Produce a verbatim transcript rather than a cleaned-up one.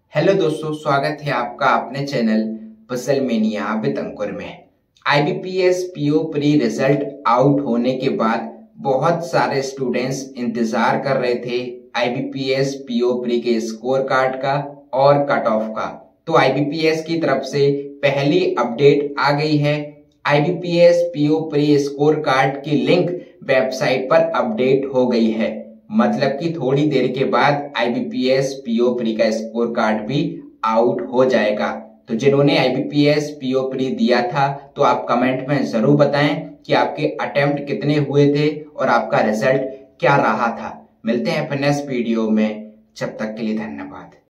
Hello दोस्तों, स्वागत है आपका अपने channel puzzle mania with Ankur में। IBPS PO pre result out होने के बाद बहुत सारे स्टूडेंट्स इंतजार कर रहे थे आईबीपीएस पीओ प्री के स्कोर कार्ड का और कट ऑफ का। तो आईबीपीएस की तरफ से पहली अपडेट आ गई है। IBPS PO pre score card की लिंक वेबसाइट पर अपडेट हो गई है। मतलब कि थोड़ी देर के बाद आईबीपीएस पीओ प्री का स्कोर कार्ड भी आउट हो जाएगा। तो जिन्होंने आईबीपीएस पीओ प्री दिया था तो आप कमेंट में जरूर बताएं कि आपके अटेम्प्ट कितने हुए थे और आपका रिजल्ट क्या रहा था। मिलते हैं फिर नेक्स्ट वीडियो में, जब तक के लिए धन्यवाद।